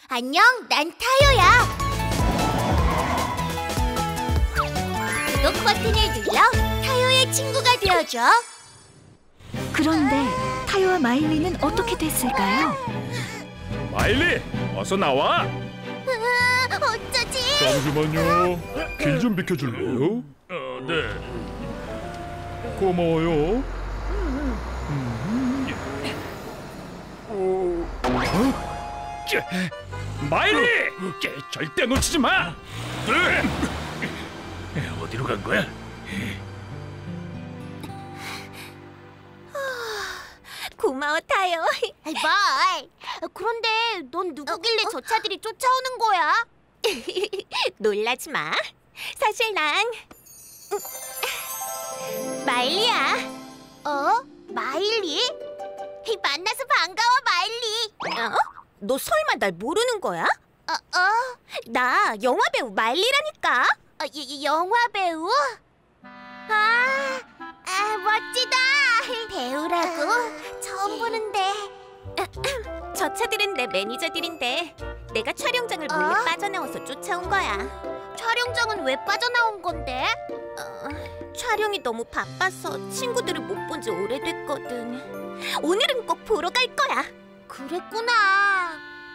안녕, 난 타요야. 구독 버튼을 눌러 타요의 친구가 되어줘. 그런데 타요와 마일리는 어떻게 됐을까요? 마일리, 어서 나와. 어쩌지? 잠시만요. 길 좀 비켜줄래요? 네. 고마워요. 마일리, 절대 놓치지 마. 어디로 간 거야? 고마워, 타요. 뭘? 그런데 넌 누구길래 저 차들이 쫓아오는 거야? 놀라지 마. 사실 난 마일리야. 마일리? 만나서 반가워, 마일리. 너 설마 날 모르는 거야? 나 영화배우 마일리라니까. 영화 배우? 멋지다. 배우라고? 처음 보는데. 저 차들은 내 매니저들인데 내가 촬영장을 몰래 빠져나와서 쫓아온 거야. 촬영장은 왜 빠져나온 건데? 촬영이 너무 바빠서 친구들을 못 본 지 오래됐거든. 오늘은 꼭 보러 갈 거야. 그랬구나.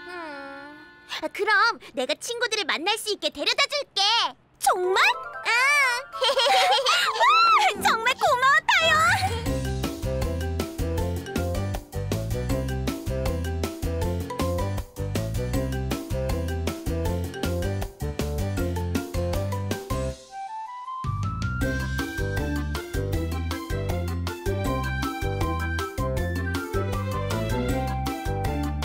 그럼 내가 친구들을 만날 수 있게 데려다 줄게. 정말?